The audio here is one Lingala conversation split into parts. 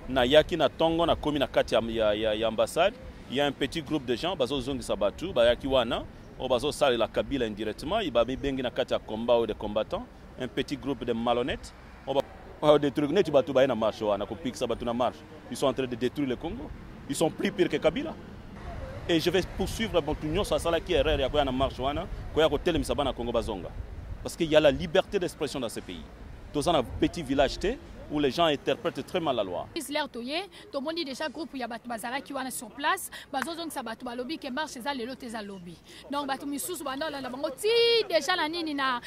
na yaki na tongo na komi na kati ya ambassade. Il y a un petit groupe de gens bazo zongi sabatu bayaki wana o bazo sali la Kabila indirectement il ba bengi na kati ya combat ou des combattants un petit groupe de malhonnêtes on va détruire net batu ba na marche wana ko pique sabatu na marche ils sont en train de détruire le Congo ils sont plus pires que Kabila et je vais poursuivre mon union ça sala qui erreur ya ko na marche wana ko ya ko telemisa bana Congo bazonga parce qu'il y a la liberté d'expression dans ce pays tous en un petit village où les gens interprètent très mal la loi. Tout le monde dit déjà groupe il y a Batu Bazara qui est sur place, bazozong sa Batu Balobi qui marche ça les lots tes lobby. Donc Batu Misusu bana la bango ti déjà la nini na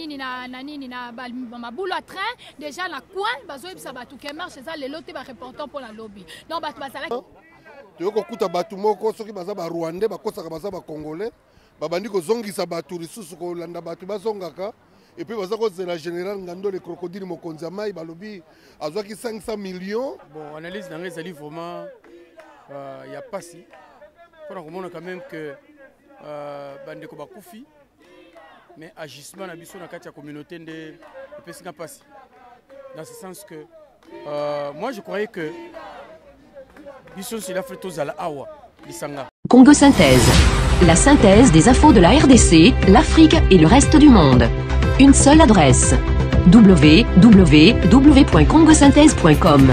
maboule à train déjà la coin bazoib sa Batu qui marche ça les lots tes ba reportant pour la lobby. Donc Batu Bazara to ko kuta Batu moko soki baza ba Rwandais bakosa baza ba Congolais babandi ko zongi sa Batu lisusu ko landa Batu bazongaka. Et puis, la général Ngando, les crocodiles Mokonzama, il balobi, à 500 millions. Bon, analyse dans les alliés, vraiment, il n'y a pas si. On a quand même que Bandeko Bakoufi, mais agissement na biso na kati ya communauté de Pessinga Passi. Dans ce sens que, moi je croyais que biso c'est la frétose à la Awa, Lisanga. Congo Synthèse, la synthèse des infos de la RDC, l'Afrique et le reste du monde. Une seule adresse www.congosynthèse.com.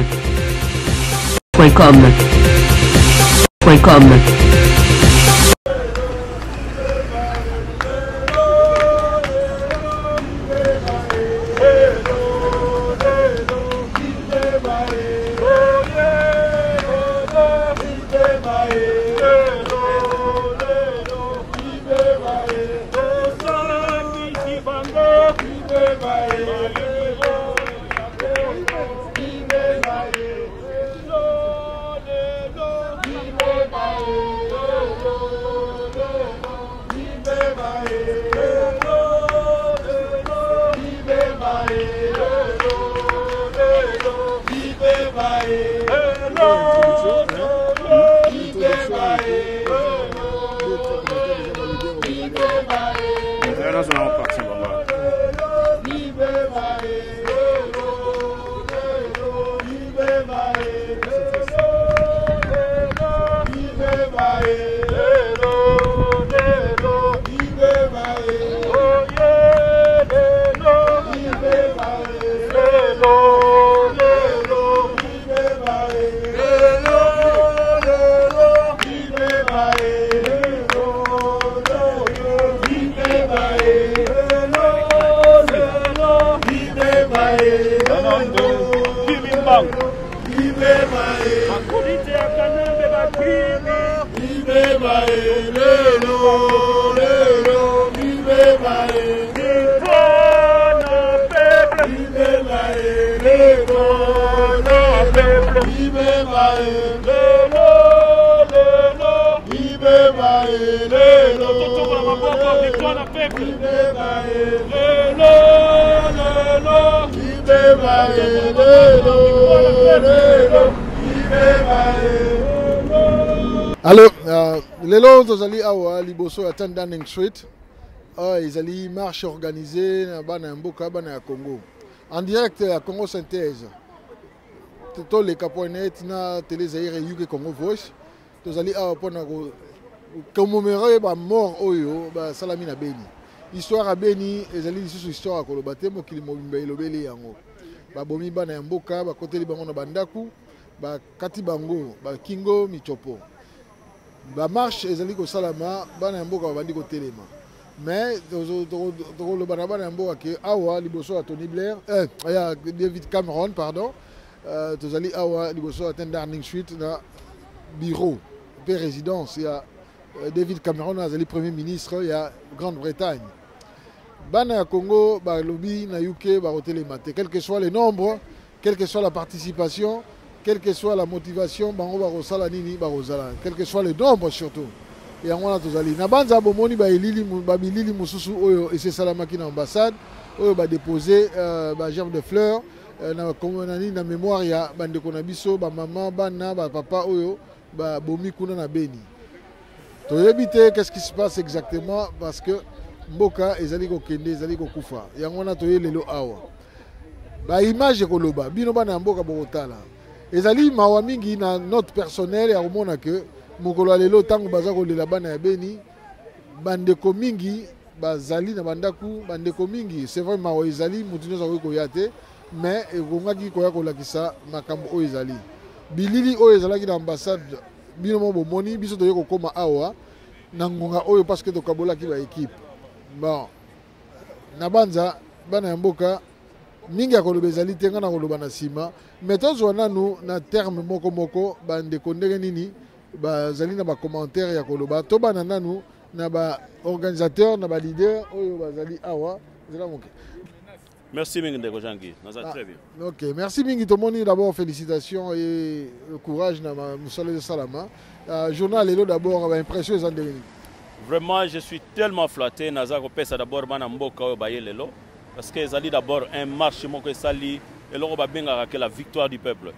Alors, les lots allés à Liboso à Downing Street, ils allaient marche organisée à Mboka, à Congo. En direct à Congo Synthèse. Tous les caponettes, na télé Zaire et UK Congo Voice. Ils allaient à commémorer la mort Oyo, Salamina Beni. Histoire à Beni, ils allaient sur histoire à Kolobate, mo kili mobimba ilobeli yango. Ba bomi bana Mboka, ba côté libango na bandaku, ba kati bango, ba kingo michopo. La marche ezali ko salama bana mboka bandi ko telema mais le bana mboka ke awa liboso à Tony Blair ya David Cameron pardon tozali awa liboso à Downing Street na bureau pe résidence ya David Cameron azali premier ministre ya Grande-Bretagne bana ya Congo ba lobby na UK ba telema quel que soit le nombre quelle que soit la participation quelle que soit la motivation, quel que soit le nombre surtout. Et on a tous allés. Nabanza bomoni ba bilili mususu oyo et c'est salamaki na ambassade oyo ba déposer ba gerbe de fleurs na komonani na mémoire ya bande konabiso ba maman bana ba papa oyo ba bomi kuna na Beni. To éviter qu'est-ce qui se passe exactement parce que mboka ezali ko kende ezali ko kufa. Yango na to lelo awa. Ba image ko loba bino bana mboka bokotala. ezali mawa mingi na note personnelle ya komona ke mokolo ya lelo ntango baza kolela bana ya Beni bandeko mingi bazali na bandaku bandeko mingi c'est vrai mawa ezali mutu nyonso akoki koya te mais ekongaki koya kolakisa makambo oyo ezali bilili oyo ezalaki na ambassade bino mo bomoni biso toye kokoma awa na ngonga oyo parce que tokabolaki ba équipe bon na banza bana ya mboka mingi ya koloba ezali te nga na koloba na nsima mais tozwa nanu na terme moko moko bandeko ndenge nini bazali na bacommentaire ya koloba tobana nanu na baorganisateur na baleader oyo bazali awa zela moke. Merci mingi ndeko Jean-Guy, très bien. Ok, merci mingi tomoni d'abord félicitations et courage na musala de Salama. Journal Lelo d'abord impression les andeni. Vraiment je suis tellement flatté naza ko pesa d'abord bana mboka oyo baye lelo parce que ezali d'abord un marche moko esali eloko babenga que la victoire du peuple.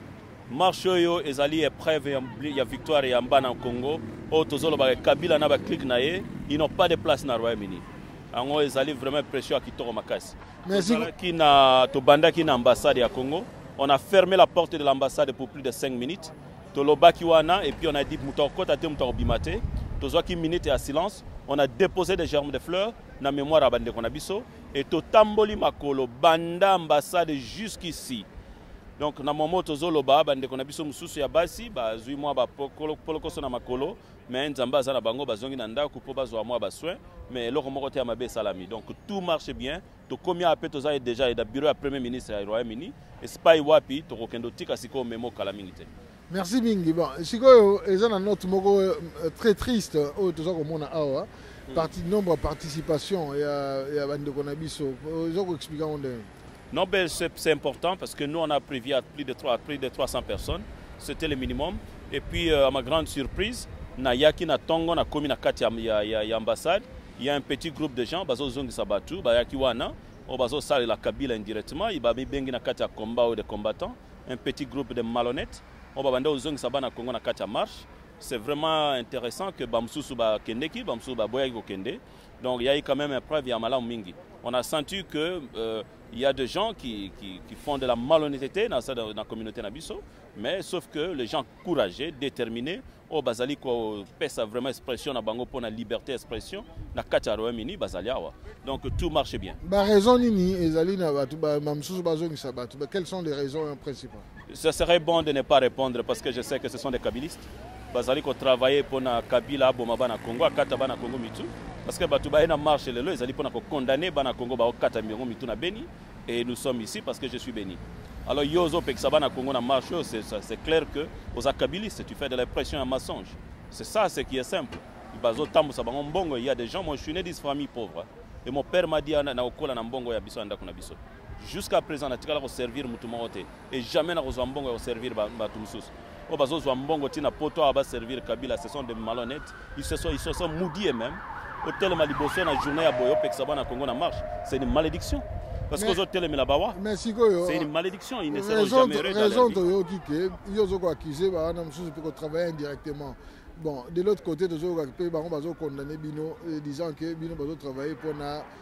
Marche oyo ezali épreuve ya victoire ya mbana Congo o tozolo ba Kabila na ba clique na ye, ils n'ont pas de place na Royaume-Uni. Ango ezali vraiment précieux à kitoko makasi. Merci. Qui na tobanda qui na ambassade ya Congo, on a fermé la porte de l'ambassade pour plus de 5 minutes. Tolobaki wana et puis on a dit mutokota te mutobimate. Tozwaki minute ya silence, on a déposé des germes de fleurs na mémoire à bande konabiso et totamboli makolo banda ambassade jusqu'ici. Donc na momo tozoloba bande konabiso mususu ya basi bazui mwa ba polokoso na makolo mais nzamba aza na bango bazongi na ndako po bazwa mwa ba soin mais eloko moko te ya mabe salami. Donc tout marche bien. To komi ape toza déjà da bureau ya premier ministre ya Royaume-Uni et spy wapi to kokendo tika siko memo kala mingite. Merci mingi. Bon, sikoyo eza na note moko très triste o toza komona awa parti nombre de participation ya bande konabiso. Zo ko expliquer onde. Non, ben c'est important parce que nous, on a prévu à plus de 300 personnes. C'était le minimum. Et puis, à ma grande surprise, Nayaki na Tongo, na komi na kati ya ambassade, il y a un petit groupe de gens, bazo zongi sabatu, bayaki wana, o bazo sale la Kabila indirectement, il ba bengi na kati ya combat ou des combattants, un petit groupe de malhonnêtes, o ba banda zongi sabana Congo na kati ya marche. C'est vraiment intéressant que Bamsusu ba kendeki, Bamsusu ba boyaki ko kende. Donc il y a eu quand même un preuve ya malam mingi. On a senti que il y a des gens qui font de la malhonnêteté dans la communauté Nabiso, mais sauf que les gens courageux, déterminés, au Bazali ko pesa vraiment expression na bango pour la liberté d'expression, na katia Royaume-Uni bazaliawa. Donc tout marche bien. Ba raison nini ezali na batu ba mamsusu bazongi sabatu. Quelles sont les raisons principales? Ce serait bon de ne pas répondre parce que je sais que ce sont des kabylistes. Bazali ko travailler pour na Kabila bomaba na Congo, akata bana Congo mitu. Parce que Batouba est en marche lelo, ils allaient pour condamner Bana Congo ba okata mirongo mitu na Beni et nous sommes ici parce que je suis béni. Alors yozo peksa Bana Congo na marche, c'est clair que aux akabilistes tu fais de la pression et un mensonge. C'est ça ce qui est simple. Bazo tambo sa bango mbongo, il y a des gens, moi je suis né d'une famille pauvre et mon père m'a dit na okola na mbongo ya biso andako na biso. Jusqu'à présent na tikala ko servir mutu mote et jamais na ko mbongo ko servir batu mususu. O bazo zo mbongo tina poto aba servir Kabila, ce sont des malhonnêtes, ils se sont maudits même. Hôtel Maliboso na journée à Boyo Pexaba na Congo na marche, c'est une malédiction. Parce que les hôtels Milabawa, c'est une malédiction, ils ne seront jamais heureux. Raison de Yoki, ils ont accusé, pour travailler indirectement. Bon, de l'autre côté, ils ont condamné Bino, disant que Bino va travailler pour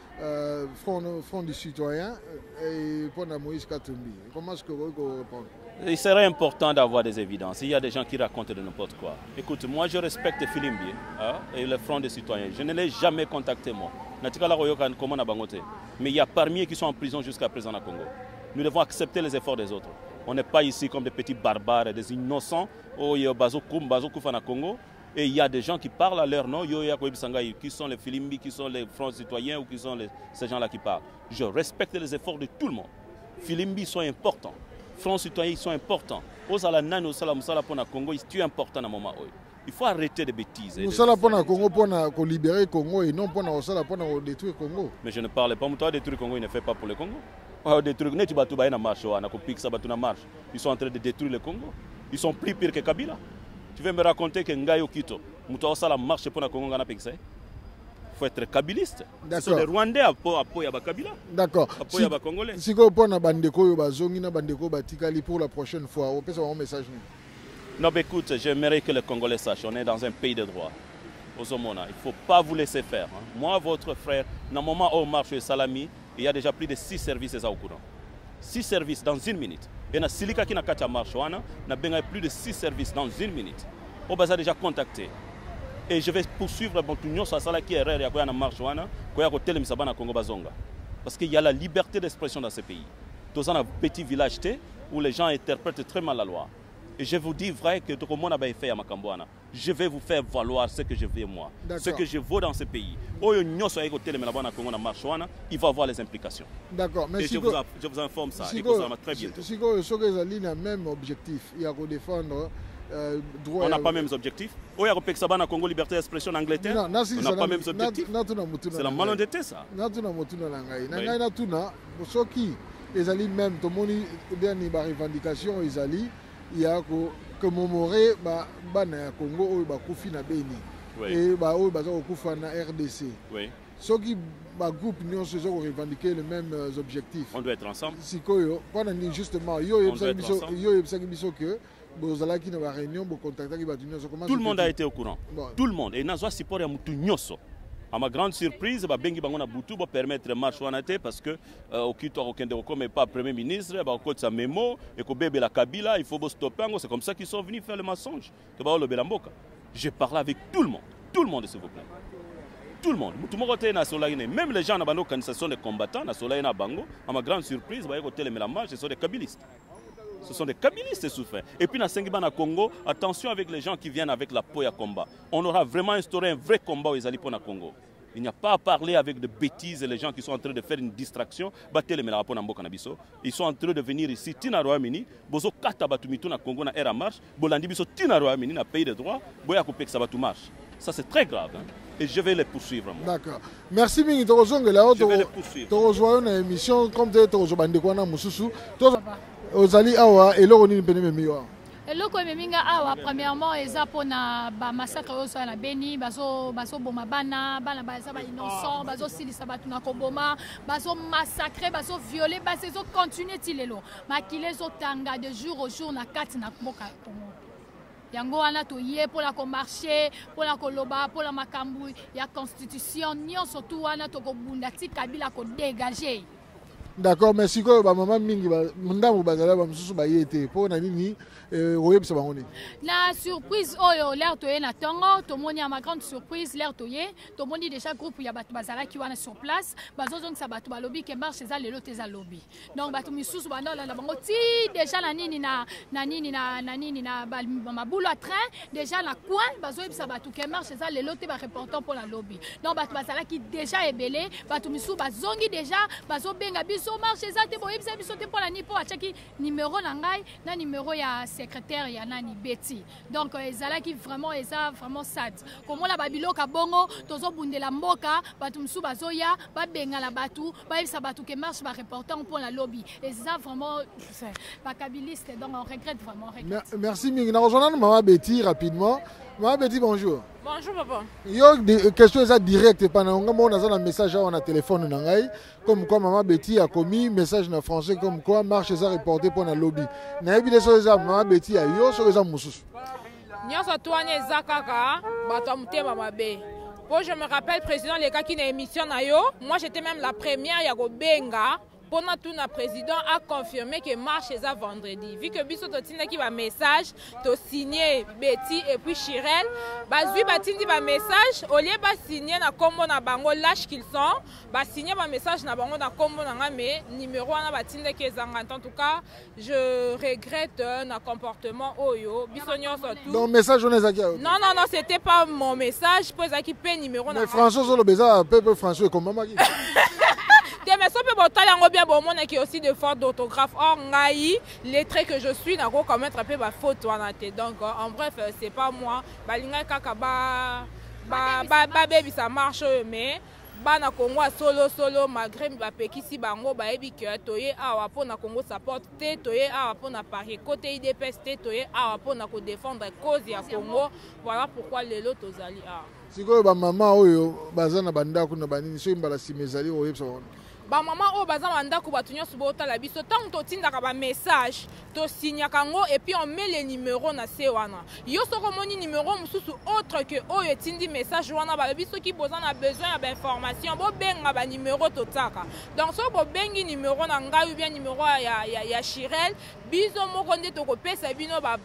le Front des citoyens et pour Moïse Katumbi. Comment est-ce que vous répondez? Il serait important d'avoir des évidences. Il y a des gens qui racontent de n'importe quoi. Écoute, moi je respecte Filimbi et le Front des citoyens. Je ne l'ai jamais contacté moi. Mais il y a parmi eux qui sont en prison jusqu'à présent au Congo. Nous devons accepter les efforts des autres. On n'est pas ici comme des petits barbares, des innocents. Et il y a des gens qui parlent à leur nom, qui sont les Filimbi, qui sont les Fronts citoyens ou qui sont ces gens-là qui parlent. Je respecte les efforts de tout le monde. Filimbi sont importants. Front citoyens sont importants. Aux Alanan, aux Salamsala pour le Congo, c'est important à un moment. Il faut arrêter de bêtises. Nous sommes pour le Congo pour libérer le Congo et non pour détruire le Congo. Mais je ne parle pas de détruire le Congo, il ne fait pas pour le Congo. Ils sont en train de détruire le Congo. Ils sont plus pires que Kabila. Tu veux me raconter que Ngayo Kito, Moutaosala marche pour le Congo, il faut être kabiliste. Ce sont les Rwandais appuient à Kabila. D'accord. Appuient à Congolais. Si vous avez bandeko bazongi na bandeko batikali pour la prochaine fois, vous pouvez un message. Non, mais écoute, j'aimerais que les Congolais sachent, on est dans un pays de droit. Il ne faut pas vous laisser faire. Moi, votre frère, dans le moment où on marche au Salami, il y a déjà plus de 6 services au courant. 6 services dans une minute. Et na silika qui na kati ya marche wana na benga plus de 6 services dans 1 minute. On va déjà contacter. Et je vais poursuivre bon tout nyonso sala qui erreur ya ko na marche wana ko ya ko telemisa bana Congo bazonga. Parce qu'il y a la liberté d'expression dans ce pays. Dans un petit village où les gens interprètent très mal la loi. Et je vous dis vrai que tout le monde a fait à Makambouana. Je vais vous faire valoir ce que je veux moi, ce que je vaux dans ce pays. Il va voir les implications. D'accord, mais et je vous informe ça. Et ça va très bientôt. Si vous avez le même objectif, il y a défendre droit. On n'a pas les mêmes objectifs. On a pas Congo liberté d'expression en Angleterre. On n'a pas les mêmes objectifs. C'est la malhonnêteté ça. Les alliés même, tout le monde a une revendication, il y a commémorer le Congo qui na Beni et qui na RDC. Ceux qui groupe nous ont revendiqué les mêmes objectifs. On doit être ensemble. Justement, tout le monde a été au courant. Tout le monde. Et nous avons support à ma grande surprise, Bengi Bango na Boutou va permettre marche parce que Okito Okendeko comme pas premier ministre, ba ko sa mémo et ko bébé la Kabila, il faut stopper, c'est comme ça qu'ils sont venus faire le mensonge. Que ba le Belamboka. Je parle avec tout le monde s'il vous plaît. Tout le monde. Tout le monde est national, même les gens na bano organisation de combattants national na Bango, à ma grande surprise, ba ko télé la marche, ce sont des kabilistes. Ce sont des kabilistes souffrants. Et puis dans Sengiba Congo, attention avec les gens qui viennent avec la peau à combat. On aura vraiment instauré un vrai combat aux Alliés pour Congo. Il n'y a pas à parler avec de bêtises et les gens qui sont en train de faire une distraction. Ils sont en train de venir ici, Tina Roamini, Bozo Kata Batumitu na Congo na Era Marche, Bolandi Biso Tina Roamini na pays de droit, Boya Kopek Sabatu Marche. Ça c'est très grave. Hein? Et je vais les poursuivre. D'accord. Merci Mingi Torozongue. Je vais les poursuivre. Torozwa une émission comme Torozobandekwana Mususu. Ozali awa eloko nini pene memiwa eloko meminga awa premièrement eza pona ba massacre oso na Beni bazo boma bana baza ba innocent bazo silisa batu na koboma bazo massacrer bazo violer bazo continuer tilelo makile zo tanga de jour au jour na kati na mboka Congo yango wana toye pola ko marcher pola ko loba pola makambu ya constitution nyonso tu wana to ko bunda ti Kabila ko dégager. D'accord, merci quoi maman mingi ndamu bazala ba mususu ba yete po na nini oyebisa bangoni na surprise oyo l'air toye na tongo to moni à ma grande surprise l'air toye to moni déjà groupe ya batu bazala ki wana sur place bazozong sa batu balobi ke marche za lelo teza lobby donc batu misusu bana la bango ti déjà na nini na maboulot à train déjà na coin bazoyebisa batu ke marche za lelo te ba reportant pour la lobby donc batu bazala ki déjà ebelé batu misusu bazongi déjà bazobenga biso marche za te boyebisa biso te pour la ni po achaki numéro na ngai na numéro ya secrétaire ya nani Betty donc ezala ki vraiment sad comme la babilo ka bongo tozo bundela mboka batu msu bazoya ba benga la batu ba yebisa batu ke marche ba reporter pour la lobby et ça vraiment pas kabiliste donc on regrette vraiment. Merci mingi na rejoindre maman Betty rapidement. Maman Betty bonjour. Bonjour papa. Yo des questions ça direct pendant on a un message on a téléphone na ngai comme quoi maman Betty a commis message en français comme quoi marche ça reporter pour la lobby. Na yebi les ça maman Betty a yo so ça mususu. Nyonso toanye zakaka bato mutema mabe. Bon je me rappelle président les gars qui na émission na yo, moi j'étais même la première ya go benga. Pendant tout le président a confirmé que marche ça vendredi. Vu que biso totina qui va message, to signé Betty et puis Chirel, bazui batindi ba message, au lieu ba signer na kombo na bango lâche qu'ils sont, ba signer ba message na bango na kombo na ngame numéro na batinde ke zanga. En tout cas, je regrette un comportement oyo. Biso nyonso tout. Donc message on ezaki. Non, c'était pas mon message, pour ezaki pe numéro na. Mais François Zolo beza peu François comme maman. Mais ça peut botaler bien bon monde qui aussi de fautes d'orthographe. Or ngai lettré que je suis n'a pas mettre un peu ma faute en tête. Donc en bref c'est pas moi. Balinga kaka ba baby ça marche mais bana Congo solo malgré ba pekisi bango ba ebi que toye awa po na Congo support te toye awa po na Paris côté IDPS te toye awa po na ko défendre cause ya Congo. Voilà pourquoi lelo tozali a. Siko ba maman oyo bazana bandako na banini so imbala simezali oyebsa. ba mama o baza mandako batu nyonso botala biso tant totindaka ba message to signaka ngo et puis on met les numéros na se wana yo soko moni numéro mususu autre que oyo etindi message wana ba biso ki boza na besoin ya ba information bo benga ba numéro totaka donc so bo bengi numéro na ngai ou bien numéro ya Chirel biso moko nde tokopesa bino ba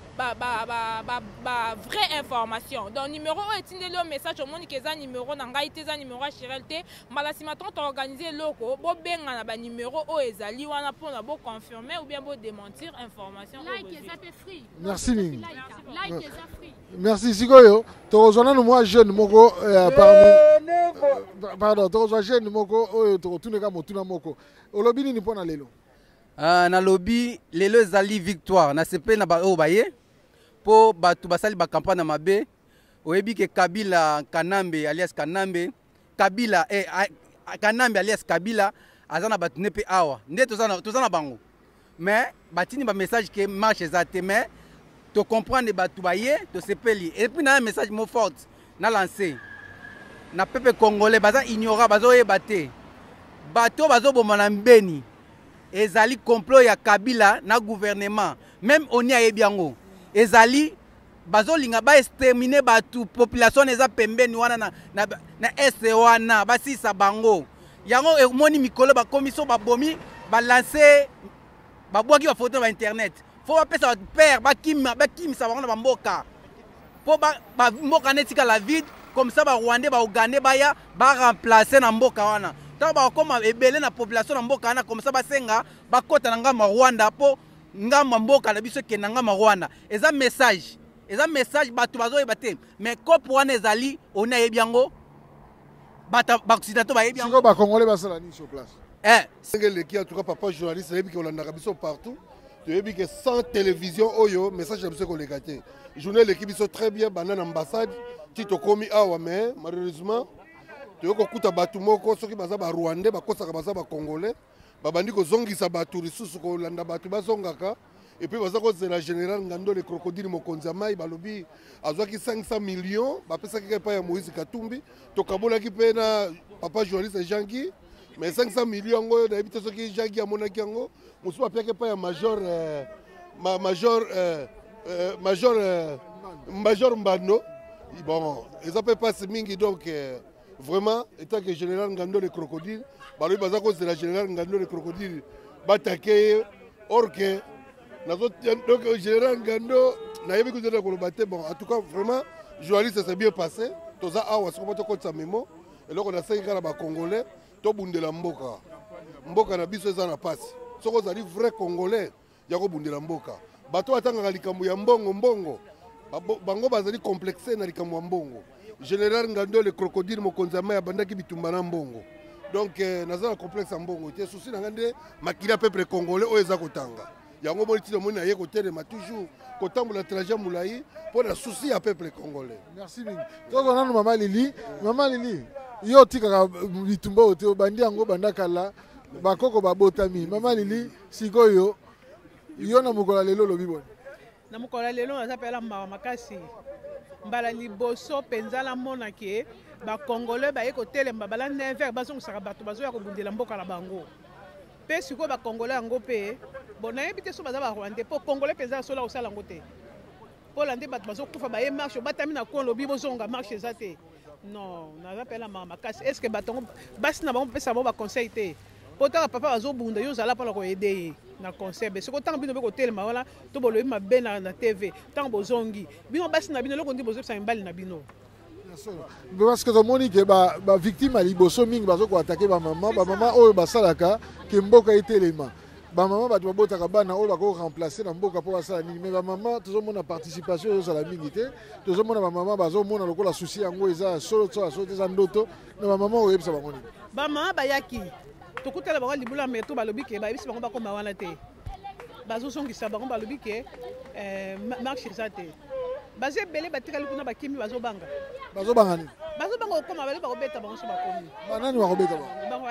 vraie information donc numéro oyo etindi le message au moni keza numéro na ngai te za numéro ya Chirel te malasima ton organiser loko bo benga na ba numéro o ezali wana pour na bo confirmer ou bien bo démentir information merci mingi merci sikoyo tozona no moi jeune moko parmi pardon tozwa jeune moko oyo totuneka motuna moko olobi nini pona lelo na lobby lelo ezali victoire na sepe na ba o baye po batu basali ba campagne na mabe oyebi ke Kabila Kanambe alias Kanambe Kabila Kanambe alias Kabila azana batu nepe awa nde tozana bango mais batini ba message ke marche ezate mais to comprendre batu baye to sepeli et puis na un message mo fort na lancer na peuple congolais baza ignorant bazo yebate bato bazo bomana mbeni ezali complot ya Kabila na gouvernement même oni ayebi yango ezali bazo linga ba exterminer batu population eza pembeni wana na este wana basisa bango yango emoni mikolo ba commission ba bomi ba lancer ba boaki ba photo ba internet faut ba pesa père ba kim sa bango ba mboka po ba mboka netika la vide comme ça ba Rwandais ba Ougandais baya ba remplacer na mboka wana ta ba koma ebele na population na mboka wana comme ça ba senga ba kota na ngama Rwanda po ngama mboka na biso ke na ngama Rwanda eza message batu bazo ebate mais kopo wana ezali ona yebiango bata ba occidentaux ba yebiango ba congolais basala ni sur place sengele ki en tout cas papa journaliste yebi ke olanda biso partout yebi ke sans télévision oyo message na biso ko lekate journée l'équipe biso très bien bana na ambassade tito komi awa mais malheureusement toyoko kuta batu moko soki baza ba Rwandais bakosaka baza ba congolais babandi ko zongisa batu risusu ko landa batu bazongaka et puis baza ko zela général Ngando le crocodile mokonzi mai balobi azwaki 500 millions bapesaki ke pa ya Moïse Katumbi to kabolaki pe na papa journaliste Jean-Guy mais 500 millions ngo na ebite soki Jean-Guy amonaki yango musu bapiaki pa ya major Mbano bon ils appellent pas mingi donc vraiment étant que général Ngando le crocodile balobi baza ko zela général Ngando le crocodile batake or que donc général Ngando na yebi kuzela ko lobaté bon en tout cas vraiment journaliste c'est bien passé toza awa soko to kotsa memo et donc on a 5 ans ba congolais to bundela mboka na biso eza na passe soko zali vrai congolais ya ko bundela mboka bato atanga likambo ya mbongo bango bazali complexé na likambo ya mbongo général Ngando le crocodile mokonzi mai abandaki bitumba na mbongo donc naza na complexe ya mbongo te souci na ngande makila peuple congolais o eza kotanga yango boli tino mona ye kotelema toujours kotambola trajet mulai pour la souci ya peuple congolais. Merci mingi. Toko nanu mama Lili yo tikaka bitumba ote bandi yango bandakala bakoko babotami mama Lili sikoyo yo na mukola lelo lobi boni na mukola lelo naza pela mawa makasi mbala liboso penzala mona ke ba congolais ba yeko telemba bala 9h bazongusaka bato bazo ya kobundela mboka la bango pe siko ba congolais yango pe bon na yebite so baza ba Rwandais po congolais penza so la osala ngo te po lande bato bazo kufa ba ye marche batami na kon lobi bozonga marche ezate non naza pela mawa makasi est-ce que batongo basi na bango pesa ba conseil te potaka papa bazobunda yo zala pona ko aider na conseil be siko tanga bino be ko telema wala to bolobi mabe na TV tanga bozongi bino basi na bino loko ndi bozopesa mbali na bino parce que tomoni ke ba victime ali boso mingi bazo ko attaquer ba mama oyo basalaka ke mboka etelema ba mama bato babotaka bana oyo bako remplacer na mboka po basala nini mais ba mama tozomona participation yo sala mingi te tozomona ba mama bazomona lokola souci yango eza solo eza ndoto na ba mama oyo ebisa bango nini ba mama bayaki tokutela bango libula meto balobi ke bayebisi bango bakoma wana te bazosongisa bango balobi ke marche eza te bazo ebele batikali kuna bakimi bazobanga nini bazobanga okoma bale bakobeta bango so bakomi banani bakobeta bango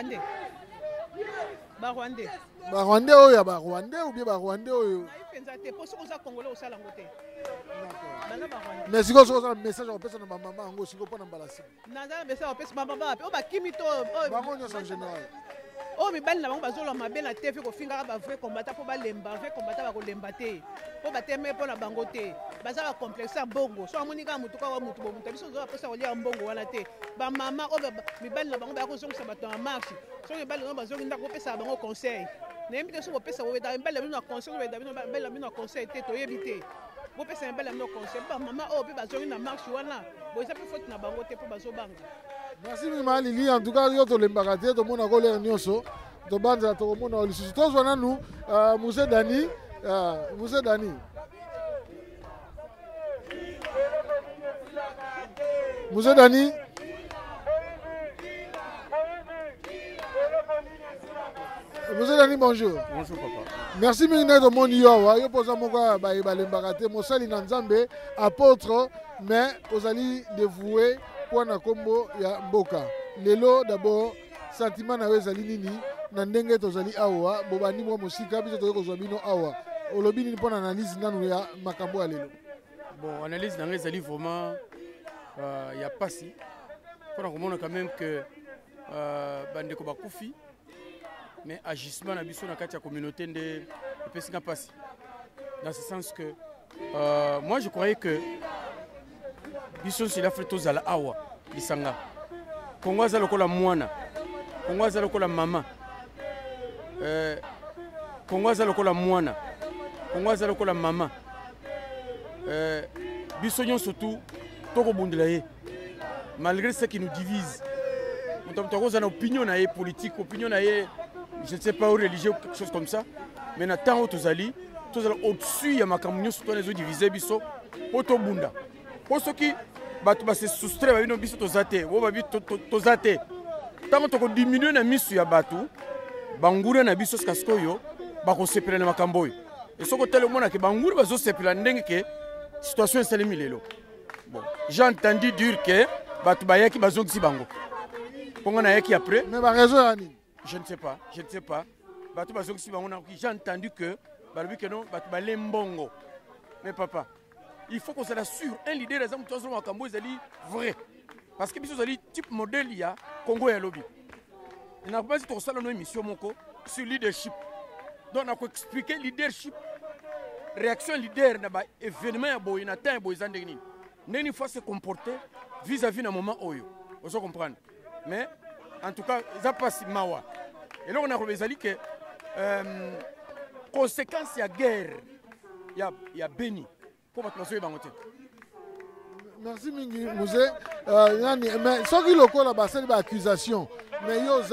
barwandais oyo ya barwandais ou bien barwandais oyo penza te po soko za congolais osala ngo te mais siko soko za message opesa na mama yango siko pona mbalasi naza message opesa mama pe o bakimi to bango nyonso en général oyo mibali na bango bazoloba mabe na te fe kofingaka bavrai combattant mpo balemba vrai combattant bakolemba te mpo bateme mpo na bango te baza bacomplexe ya mbongo so amoni kaka motu kaka motu bomutu biso ozoba mposa kolia mbongo wana te bamama oyo mibali na bango baya kozongisa bato na marche soki mibali na bango bazongi ndako kopesa bango conseil nayebi te so bopesa bobeta mibali na bino na conseil obeta mibali na bino na conseil te toyebi te bopesa mibali na bino conseil mpo bamama oyo mpe bazongi na marche wana boeza mpe foti na bango te mpo bazobanga. Merci Mima Lili, en tout cas yo tolembaka te tomona kolere nyonso tobanzela tokomona lisusu tozwa nanu Muse Dani Muse Dani Muse Dani Muse Dani, bonjour. Bonjour papa. Merci mingi to moni yo yo poza moko ba balembaka te mosali na Nzambe apôtre mais ozali dévoué pour na kombo ya mboka. Lelo d'abord sentiment na ezali nini na ndenge tozali awa bobandi mo musika biso to kozwa bino awa. Olobi nini pona analyse nanu ya makambo ya lelo. Bon, analyse na ezali vraiment ya pasi. Pour comprendre quand même que bandeko bakufi mais agissement na biso na kati ya communauté nde epesika pasi. Dans ce sens que moi je croyais que biso c'est l'Afrique tozala awa lisanga. Kongo azala lokola mwana. Kongo azala lokola mama. Kongo azala lokola mwana. Kongo azala lokola mama. Biso nyon surtout toko bundela ye. Malgré ce qui nous divise. Nous avons une opinion politique, opinion je ne sais pas, religieux ou quelque chose comme ça. Mais dans le temps où tu es au-dessus, il y a ma communion sur les autres divisés, biso, auto bunda. Pour ceux qui se soustraient, ils ont biso tozate, tozate. Tant que tu diminues la mise sur batu, bangoura na biso skaskoyo, bako sepela na makamboy. Et ce que tel monde que bangoura bazo sepela ndenge que situation installée milelo. Bon, j'ai entendu dire que batu bayaki bazo ngisi bango. Ponga na yaki après. Mais ba raison ani. Je ne sais pas, je ne sais pas. J'ai entendu que les mbongo. Mais papa, il faut qu'on se l'assure. Un leader des hommes, c'est vrai. Parce que le type modèle, il y a Congo et Lobby. Il n'a pas dit que nous une émission sur leadership. Donc, on a expliqué leadership. Réaction leader, événement, il y a un événement. Il faut se comporter vis-à-vis d'un moment où vous comprenez. Mais en tout cas, ça passe mawa. Et là, on a revu que conséquence il y a guerre, il y a béni. Pour votre monsieur Bangote. Merci Mingi Muse. Mais ce qui est là, c'est une accusation. Mais yo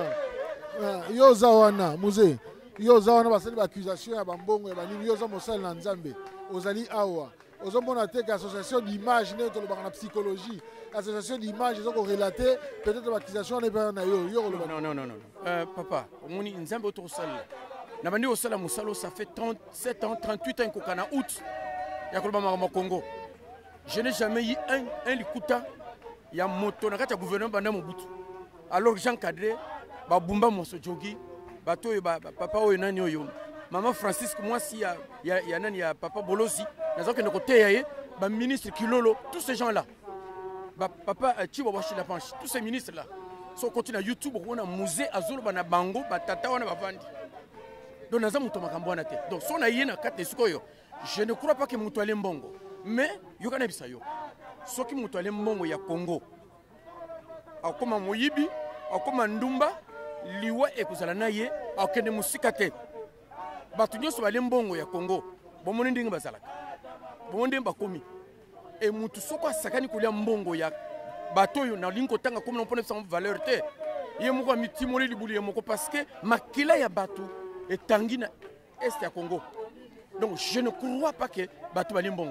zawana Muse. Yo zawana, c'est une accusation à Bambongo et Banim. Yo zamosal na Nzambe. Ozali awa. Ozomona te association d'image ne to la psychologie. Association d'image ils ont relaté peut-être l'accusation n'est pas na yo. Non. Papa, on est Nzambe autour sale. Na bandi osala musalo ça fait 37 ans, 38 ans kokana août. Ya kolba ma Congo. Je n'ai jamais eu un likuta ya moto na kati ya gouvernement banda Mobutu. Alors Jean Cadré ba bumba moso jogi bato papa oyo nani oyo. Maman Francisque moi si ya nani ya papa Bolosi nazo ke côté yaye ba ministre Kilolo tous ces gens là. Papa Chibo Washila Panche tous ces ministres là sont continue à YouTube on a musée azolo bana bango batata wana bavandi. Donc naza muto makambo na te. Donc so na yena kate sikoyo. Je ne crois pas que muto ale mbongo. Mais yokana bisayo. Soki muto ale mbongo ya Congo. Akoma moyibi, akoma ndumba, liwa ekozala na ye, akende musika te. Batu nyonso bale mbongo ya Congo. Bomone ndenge bazalaka. Bomone bakomi. Et mutu soko asakani kolia mbongo ya bato yo na linko tanga comme on pone sa valeur te. Ye moko mitimoli libuli ye moko parce que makila ya bato etangi na est ya Congo. Donc je ne crois pas que bato bali mbongo.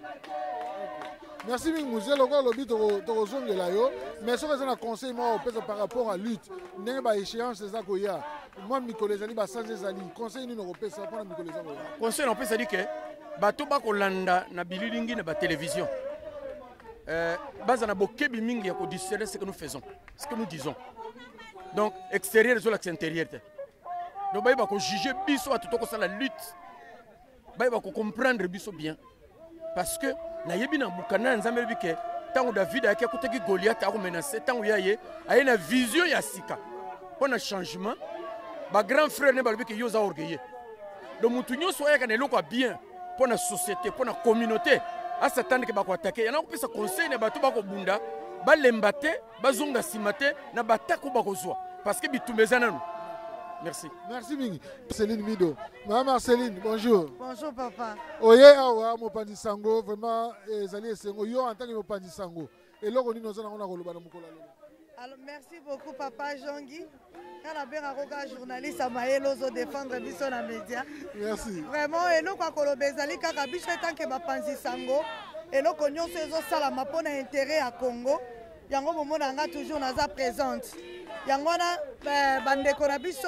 Merci Muse loko lobi to zongela yo mais ce que ça na conseil moi par rapport à lutte ndenge ba échéance ça ko ya moi mikolezali ba sans ezali conseil ni no pesa pour na mikolezali conseil on peut se dire que bato ba kolanda na bililingi na ba télévision baza na bokebi mingi ya ko discerner ce que nous faisons ce que nous disons donc extérieur sur l'axe intérieur donc ba ko juger biso à tout ko la lutte ba ko comprendre biso bien parce que na yebi na bukana nzambe bi ke tango David a kutaki Goliath a menacer tango yaye a une vision ya sika pour un changement ba grand frère ne balobi ke yoza orgueilleux donc mutu nyonso ayaka na eloko bien pour la société pour la communauté à s'attendre que ba ko attaquer yana ko pesa conseil ne bato ba ko bunda ba lembate ba zonga simate na batako ba ko zwa parce que bitumbezana nous. Merci. Merci Mingi. Céline Mido. Maman Marceline, bonjour. Bonjour papa. Oye awa Mopanzi Sango, vraiment ezali esengo yo en tant que Mopanzi Sango. Et là on dit nous allons koloba na mukola. Alors merci beaucoup papa Jean-Guy. Quand la bien journaliste à Maël ozo défendre biso na média. Merci. Vraiment et nous kwa koloba ezali kaka biso tant que Mopanzi Sango et nous connaissons ezo sala mapona intérêt à Congo. Yango momona nga toujours naza présente. Yango na bandeko na biso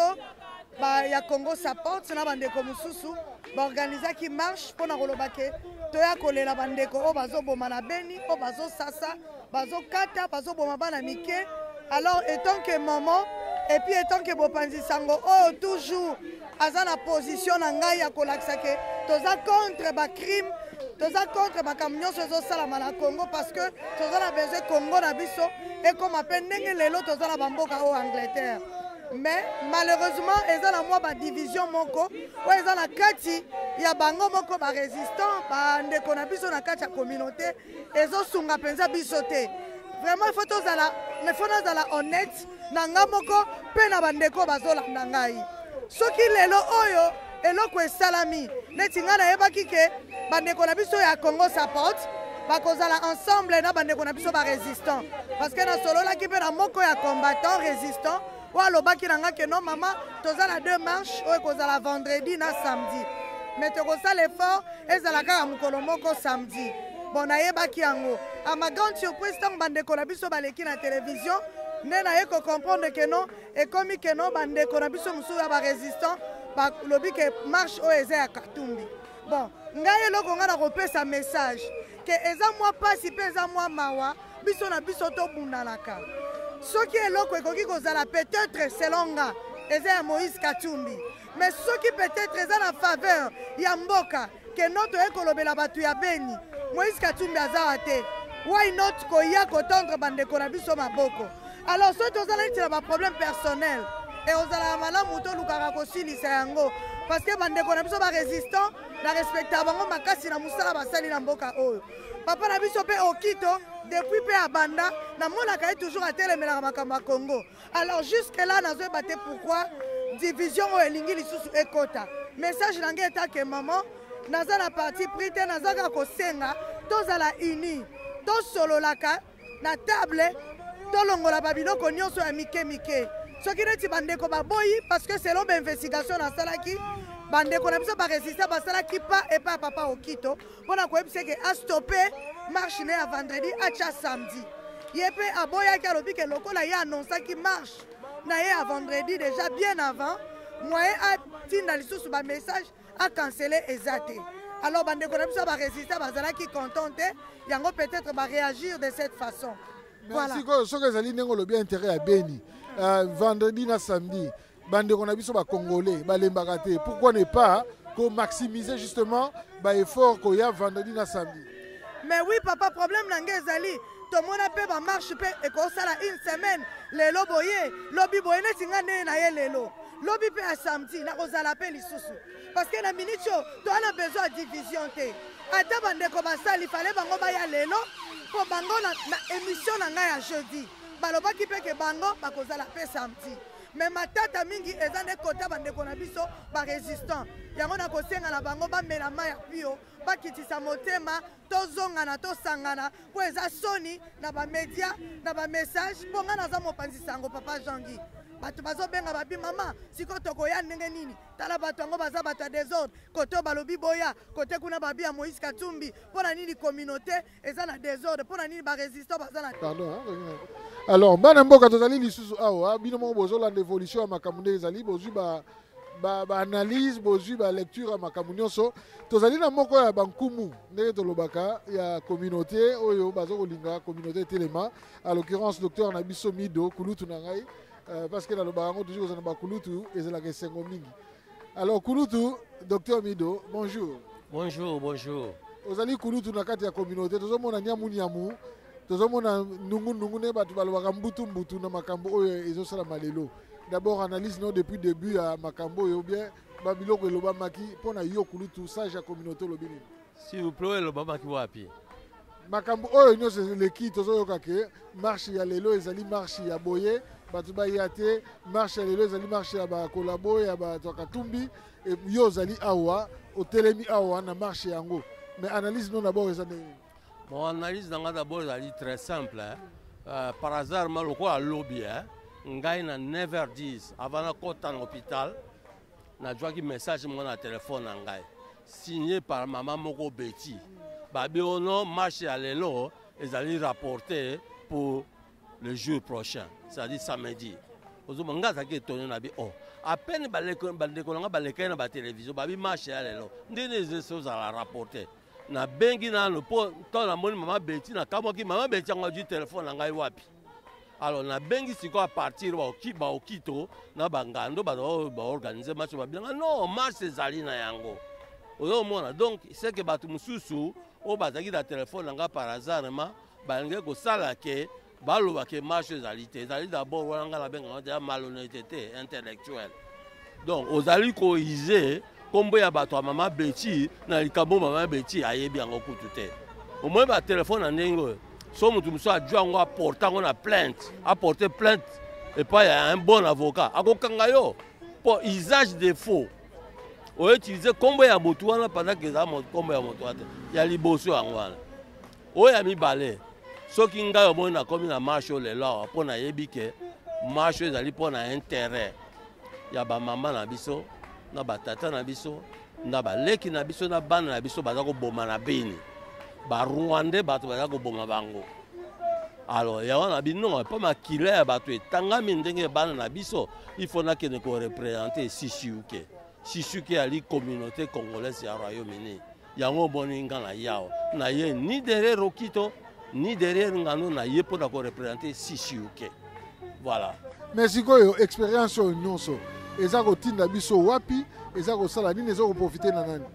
ya Congo support na bandeko mususu ba organiser qui marche pour na koloba ke to ya kolela bandeko o bazo boma na Beni o bazo sasa bazo kata bazo boma bana mike. Alors étant que maman et puis étant que Mopanzi Sango oh toujours aza na position na ngai ya kolakisa ke toza contre ba crime toza contre ba camion zo sala na Congo parce que toza na besoin Congo na biso et comme appelle ndenge lelo toza na bamboka au Angleterre. Mais malheureusement eza na moi ba division moko o eza na kati ya bango moko ba résistant ba ndeko na biso na kati ya communauté ezo sunga penza biso te. Vraiment il faut tozala mais faut nazala honnête na nga moko pe na bandeko bazolanda ngai soki lelo oyo eloko esalami neti nga nayebaki ke bandeko na biso ya Congo support bakozala ensemble na bandeko na biso ba résistant parce que na sololaki pe na moko ya combattant résistant ou alobaki na nga ke non mama tozala deux marches oyo ekozala vendredi na samedi mais tokosala effort ezalaka ya mokolo moko samedi. Bon nayebaki yango à ma grande surprise tant bandeko na biso baleki na télévision nde naye ko comprendre que non et comme que non bandeko na biso musu ya ba résistant ba lobi ke marche o eza ya Katumbi. Bon ngai eloko nga na kopesa message que eza moi pasi pe eza moi mawa biso na biso to bundalaka soki eloko ekoki kozala peut-être selon nga eza ya Moïse Katumbi mais soki peut-être eza na faveur ya mboka que notre ekolobela batu ya Beni Moïse Katumbi aza te why not koya kotendre bandeko na biso maboko. Alors soki tozala neti na ba problème personnel et ozala malamu to lukaka kosilisa yango parce que bandeko na biso ba résistant na respecta bango makasi na musala basali na mboka oyo papa na biso pe okito depuis pe abanda na monaka toujours atelemelaka makambo ya Congo. Alors jusque là nazo baté pourquoi division o elingi lisusu ekota message nange eta ke maman naza na parti pris te nazaka kosenga tozala uni tosololaka na table tolongola babiloko nyonso ya mike mike soki neti bandeko baboyi parce que selon l'investigation nasalaki bandeko na biso barésiste basalaki pa epa ya papa okito mpona koyebisa ke astoppe marche ne ya vendredi atia samedi ye mpe aboyaki alobi ke lokola ye annonsaki marche na ye ya vendredi déjà bien avant moyen atinda lisusu bamessage acancele eza te. Alors bandeko na biso barésiste bazalaki content te yango peut-être baréagir de cette façon. Merci ko soki ezali ndenge olobi intérêt ya Beni vendredi na samedi bandeko na biso ba congolais balembaka te pourquoi ne pas ko maximiser justement ba effort ko ya vendredi na samedi. Mais oui papa problème nange ezali tomona pe ba marche pe ekosala une semaine lelo boye lobi boye neti nga nde na ye lelo lobi pe ya samedi nakozala pe lisusu parce que na minute oyo toana besoin ya division te ata bandeko basali fale bango baya lelo mpo bango na émission na ngai ya jeudi balobaki mpe ke bango bakozala pe samedi mais matata mingi eza nde kota bandeko na biso barésistant yango nakosenga na bango bamela mai ya pio bakitisa motema tozongana tosangana mpo eza soni na bamédia na bamessage mpo ngai naza Mopanzi Sango papa Jean-Guy bato bazobenga babi mama siko tokoya ndenge nini tala bato yango baza bato ya désordre kote balobi boya kote kuna babi ya Moïse Katumbi mpona nini communauté eza na désordre mpona nini barésistant baza na pardon alors bana mboka tozali lisusu awa bino moko bozolanda évolution ya makambo nde ezali bozwi ba-analyse bozwi ba-lecture ya makambo nyonso tozali na moko ya bankumu ndenge tolobaka ya communauté oyo bazokolinga communauté telema à l'occurrence docteur na biso Mido kulutu na ngai parce que nalobaka yango toujours kozana bakulutu ezalaka esengo mingi. Alors kulutu docteur Mido bonjour. Bonjour. Ozali kulutu na kati ya communauté tozomona nyamu tozomona nungu ne bato balobaka mbutu na makambo oyo ezosalama lelo d'abord analyse non depuis début à Makambo ou bien Babiloko et Lobamaki pour na yo kulu tout ça la communauté lobini. S'il vous plaît Lobamaki wapi. Makambo oh non c'est l'équipe tozo yoka marche ya lelo ezali marche ya boye batu ba yate marche ya lelo ezali marche ya ba kolabo ya ba Katumbi et yo zali awa au telemi awa na marche yango. Mais analyse non d'abord ezali. Mon analyse d'abord est très simple. Par hasard, je suis à lobby. Je suis à 9h10 avant de aller à l'hôpital. Je suis un message sur mon téléphone. Signé par maman Moko Betty. Babi Ono marche à l'élo et allez rapporter pour le jour prochain, c'est-à-dire samedi. Je suis étonné. À peine je suis à la télévision, je marche à l'élo. Je suis des choses à rapporter. Na bengi na no po to na moni maman Betty na kamoki maman Betty anga du téléphone na ngai wapi. Alors na bengi siko à partir ba okito na bangando ba organiser match ba bien non match ezali na yango. Ozo mona donc c'est que batu mususu o bazaki na téléphone nga par hasard ba ngé ko sala ke ba lo ba ke match ezali d'abord wana nga la benga ya malhonnêteté intellectuelle. Donc ozali ko iser Combo ya bato maman Betty na likambo maman Betty ayebi yango kutu te. Au moins ba téléphone na ndenge so mutu muso adjoint ngo apporter ngo na plainte, apporter plainte et pas il y a un bon avocat. Akokanga yo pour usage de faux. O utiliser combo ya motu wana pendant que ça combo ya motu wana. Ya liboso yango wana. O ya mibale. Soki nga yo mona komi na marche le law pour na yebi ke marche ezali pour na intérêt. Ya ba maman na biso na batata na biso na baleki na biso na bana na biso baza ko boma na bini ba Rwandais bato baza ko boma bango. Alors ya wana bino pas makile ya bato etangami ndenge bana na biso il faut na que ne ko représenter Sisuke ali communauté congolaise ya Royaume-Uni yango boninga na yao na ye ni derrière Okito ni derrière ngano na ye pour ko représenter Sisuke. Voilà. Mais sikoyo expérience nyonso eza kotinda biso wapi eza kosala nini eza koprofiter na nani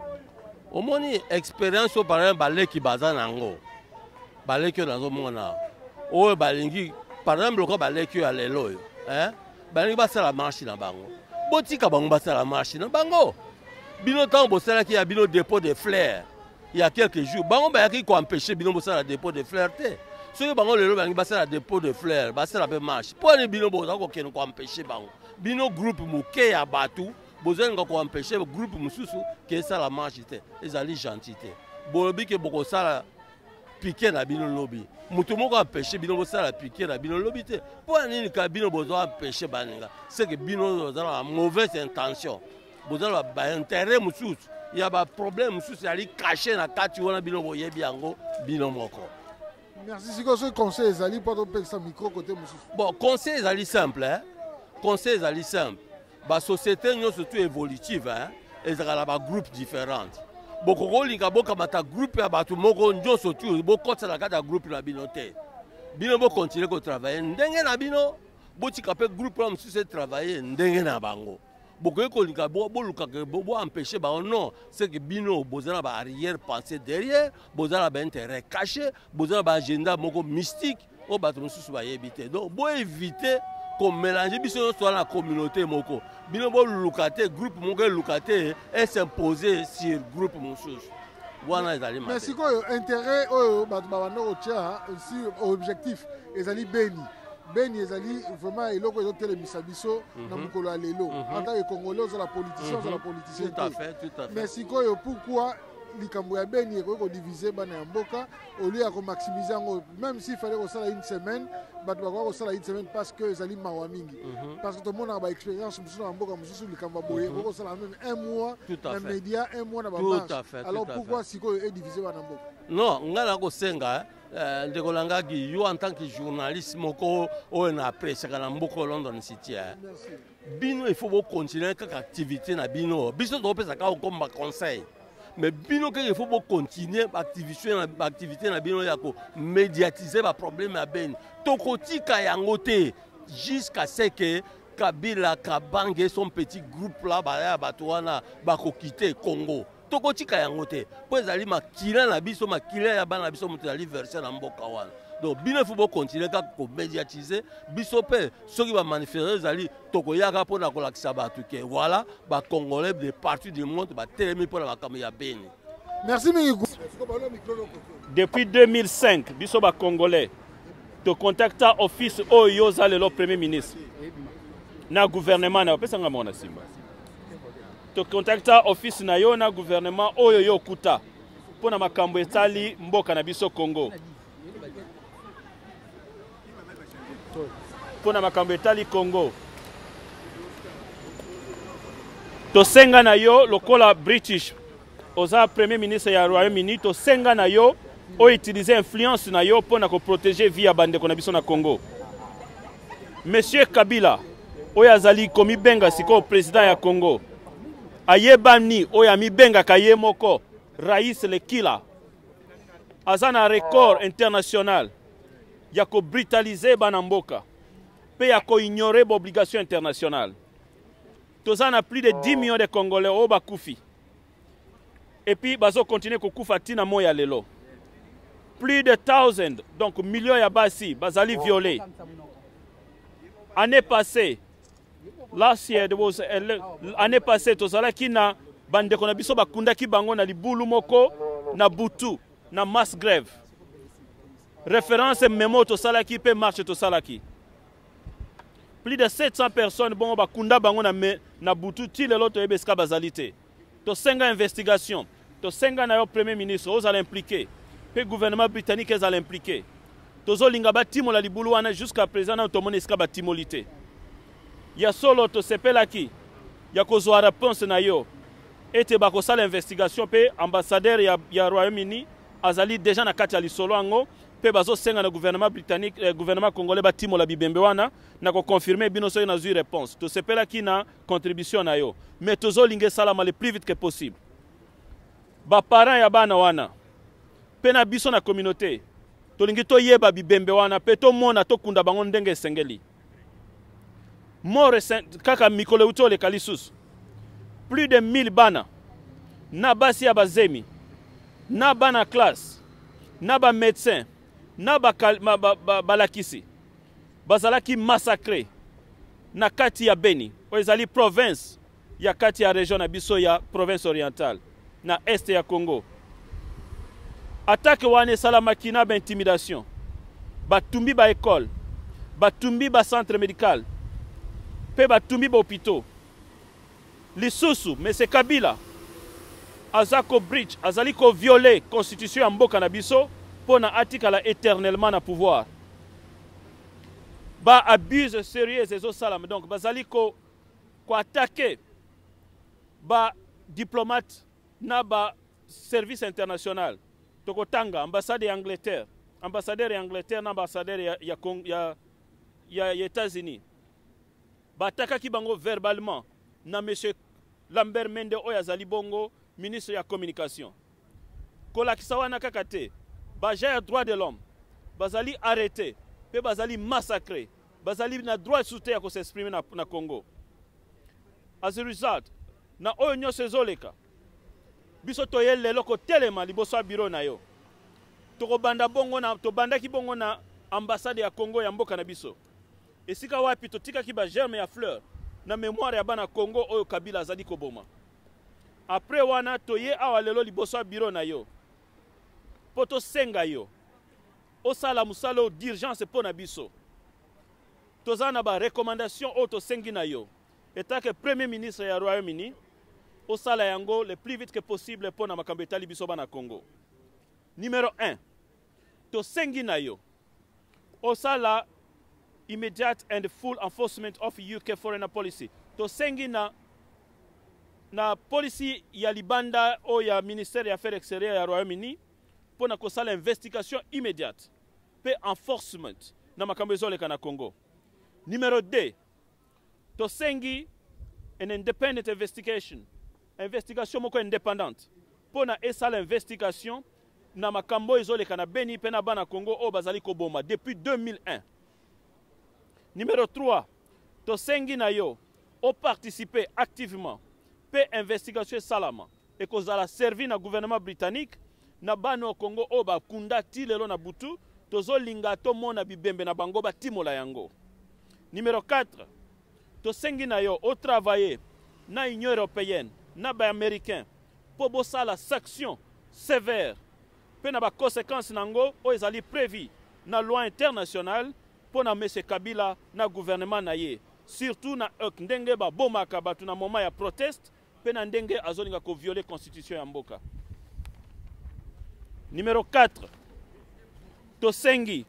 omoni expérience par exemple baleki baza nango baleki nazo mona o balingi par exemple ko baleki ya lelo balingi basala marche na bango botika bango basala marche na bango bino tant bosala ki ya bino dépôt de fleurs il y a quelques jours bango bayaki ko empêcher bino bosala dépôt de fleurs te soki bango lelo balingi basala dépôt de fleurs basala pe marche po ni bino boza ko kene ko empêcher bango bino groupe muke ya batu bozenga ko empêcher groupe mususu ke ça la marche te ezali gentité bolobi ke boko sala piquer na bino lobby mutu moko empêcher bino bo sala piquer na bino lobby te po nini ka bino bozo empêcher baninga c'est que bino za la mauvaise intention bozo ba intérêt mususu ya ba problème mususu ali caché na kati wana bino boyebi yango bino moko. Merci siko ce conseil ezali pas to pesa micro côté mususu. Bon conseil ezali simple conseil ezali simple ba société nous surtout évolutive ezala ba groupe différentes boko linga boka mata groupe ya batu moko njo surtout boko tsala kata groupe na bino te bino bo continuer ko travailler ndenge na bino botika pe groupe la msusu travailler ndenge na bango boko ko linga bo luka ke bo empêcher ba non c'est que bino bozana ba arrière pensée derrière bozana ba intérêt caché bozana ba agenda moko mystique o batu msusu ba yebite donc bo éviter comme mélanger biso sur la communauté moko bino bo lukate groupe moko lukate et s'imposer sur groupe mususu wana ezali mais sikoyo intérêt oyo bato babanda kotia aussi objectif ezali beni ezali vraiment eloko ezotelemisa biso na mokolo ya lelo en tant que congolais ozala politicien ozala politicien tout à fait mais sikoyo pourquoi likambo ya beni ekoki kodiviser bana ya mboka au lieu ya komaximiser yango même s'il fallait kosala une semaine bato bakoka kosala une semaine parce que ezali mawa mingi parce que tomonaka baexpérience mosusu na mboka mosusu likambo ya boye ekoki kosala même un mois na média un mois na bamarche alors pourquoi sikoyo ediviser bana mboka non ngai na kosenga ndeko langaki yo en tant que journaliste moko oyo na apresiaka na mboka London City bino il faut bocontinue kaka activité na bino biso tokopesaka okomba conseil mais bino il faut continuer l'activité na bino ya ko médiatiser ba problème ya beni tokotika yango te jusqu'à ce que Kabila Kabange son petit groupe là ba bato wana ba ko quitter Congo tokotika yango te po ezali makila na biso makila ya bana biso mutu ali verser na mboka wana Donc bino faut continuer à médiatiser biso pe ceux qui va manifester zali tokoyaka pour na kolakisa batu ke voilà ba congolais de partout du monde ba télémi pour la makambo ya Beni. Merci Mingiku. Depuis 2005 biso ba congolais to contacta office oyo zale le premier ministre na gouvernement na pesa ngamo na simba to contacta office na yo na gouvernement oyo yo kuta pona makambo etali mboka na biso Congo pona makambo etali Congo to senga na yo lokola British oza premier ministre ya Royaume-Uni to senga na yo o utiliser influence na yo pona ko protéger via bande ko na biso na Congo. Monsieur Kabila oyo azali komi benga siko président ya Congo ayebani oyo ami benga kaye moko Rais Lekila azana record international ya ko brutaliser bana mboka pe ya ko ignorer l'obligation internationale. Tozana plus de 10 millions de Congolais au bakufi. Et puis bazo continuer ko kufa tina moya lelo. Plus de 1000 donc millions ya basi bazali violés. Année passée last year there was année passée tozala kina bande kona biso bakunda ki bango na libulu moko na butu na mass grève. Référence memo to salaki pe marche to salaki. Plus de 700 personnes bon bakunda bango na butu ti lelo to ebeska bazalité. To senga investigation, to senga na yo premier ministre aux allez impliquer. Le gouvernement britannique est impliqué. Tozo linga batimo la libulu wana jusqu'à présent na to moneska batimolité. Ya solo to sepela ki ya kozwa réponse na yo. Ete bako sala investigation pe ambassadeur ya Royaume-Uni azali déjà na kati ya lisolo ango pe bazo senga na gouvernement britannique gouvernement congolais batimo la bibembe wana na ko confirmer bino so na zui réponse. To sepela ki na contribution na yo. Mais tozo linga salama le plus vite que possible. Ba parents ya bana wana pena biso na communauté tolingi to yeba bibembe wana pe to mona to kunda bango ndenge sengeli more kaka mikolo utole kalisus plus de 1000 bana na basi ya bazemi na bana classe na ba médecin na balakisi bazalaki massacré na kati ya Beni ezali province ya kati ya région na biso ya province orientale na est ya Congo. Attaque wane salamaki na ba intimidation batumbi ba école batumbi ba centre médical pe batumbi ba hôpitaux lisusu monsieur Kabila azako bridge azali ko violer constitution ya mboka na biso pona atikala éternellement na pouvoir ba abuse sérieux ezo salam donc bazali ko attaquer ba diplomate na ba service international Tokotanga, ambassade d'Angleterre, ambassadeur d'Angleterre, ambassadeur ya États-Unis. Bataka ki bango verbalement na monsieur Lambert Mende Oyazali Bongo, ministre de la communication. Kola kisawana kakate, baja ya droit de l'homme, bazali arrêté, pe bazali massacré, bazali na droit de soutien ko s'exprimer na Congo. As a result, na oyo nyose zoleka. Biso toye lelo ko telema liboso biro na yo. Toko banda bongo na to banda ki bongo na ambassade ya Congo ya mboka na biso. Esika wapi to tika ki ba germe ya fleur na mémoire ya bana Congo oyo Kabila azali ko boma. Après wana toye awa lelo liboso biro na yo. Poto senga yo. Osala musalo d'urgence po na biso. Tozana ba recommandation o to sengi na yo. Eta que premier ministre ya Royaume-Uni au sala yango le plus vite que possible pour na makambo etali biso bana Congo. Numéro 1. To sengi na yo. Au sala immediate and full enforcement of UK foreign policy. To sengi na policy ya libanda o ya ministère ya affaires extérieures ya Royaume-Uni pour na ko sala investigation immédiate pe enforcement na makambo ezoleka na Congo. Numéro 2. To sengi an independent investigation moko indépendante pour na esala investigation na makambo ezoleka na Beni pe na bana Congo o bazali ko boma depuis 2001. Numéro 3, to sengi na yo o participer activement pe investigation salama et kozala servi na gouvernement britannique na bana Congo o ba kunda ti lelo na butu tozolinga tomona bibembe na bango batimola yango. Numéro 4, tosengi na yo au travailler na Union européenne na ba américain pour bossa la sanction sévère pe na ba conséquences nango o ezali prévu na loi internationale pour na monsieur Kabila na gouvernement na ye, surtout na ndenge ba bomaka batu na moment ya proteste pe na ndenge azolinga ko violer constitution ya mboka. Numéro 4, tosengi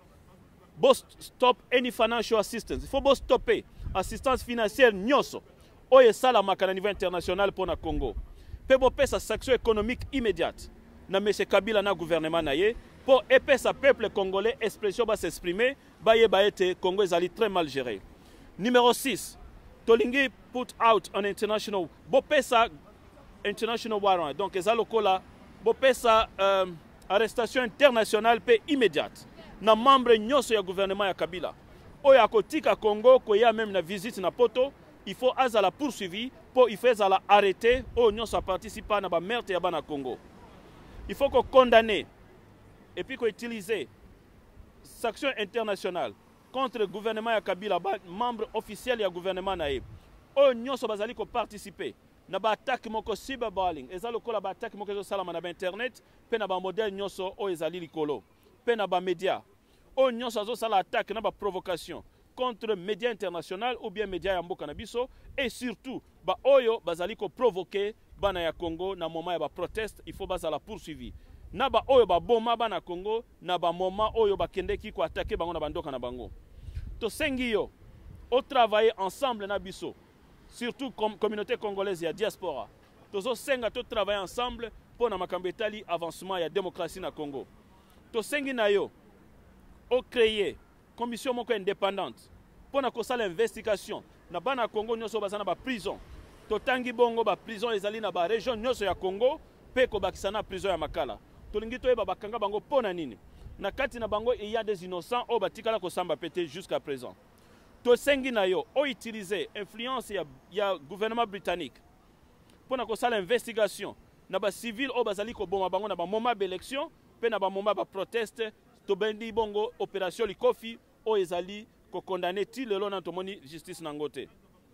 stop any financial assistance. Il faut stopper assistance financière nyonso oyo esalamaka na niveau international pour na Congo. Pe bopesa sanction économique immédiate na M. Kabila na gouvernement na ye pour epesa peuple congolais expression ba s'exprimer ba ye ba ete Congo ezali très mal géré. Numéro 6, tolingi put out on international bopesa international warrant, donc ezalokola bopesa arrestation internationale pe immédiate na membre nyonso ya gouvernement ya Kabila oyo akotika Congo koya même na visite na poto. Il faut azala poursuivi pour il faut azala arrêter oyo nyonso participer na ba meurtre ya bana Congo. Il faut qu'on condamne et puis qu'on utilise sanction internationale contre le gouvernement ya Kabila, membre officiel ya gouvernement na ye oyo nyonso bazali ko participer na ba attaque moko cyberbullying ezalo kola ba attaque moko zo salama na ba internet pe na ba modèle nyonso oyo ezali likolo pe na ba média oyo nyonso azo sala attaque na ba provocation contre médias internationaux ou bien médias ya mboka na biso, et surtout ba oyo bazali ko provoquer bana ya Congo na moment ya ba proteste. Il faut bazala poursuivi na ba oyo ba boma bana Congo na ba moment oyo ba kendeki ko attaquer bango na bandoka na bango. To sengi yo au travailler ensemble na biso, surtout comme communauté congolaise ya diaspora. Tozo senga to travailler ensemble pour na makambo etali avancement ya démocratie na Congo. To sengi na yo au créer commission moko indépendante pour na kosala investigation na bana Congo nyonso bazana ba prison. Totangi bongo ba prison ezali na ba région nyonso ya Congo pe ko bakisana prison ya Makala. Tolingi toyeba bakanga bango pona nini. Na kati na bango il y a des innocents o batikala ko samba pété jusqu'à présent. To sengi na yo o utiliser influence ya gouvernement britannique pour na kosala investigation na ba civil o bazali ko boma bango na ba moment d'élection pe na ba moment ba proteste. To bendi bongo opération Likofi o ezali ko condamner ti lelo na tomoni justice nangote.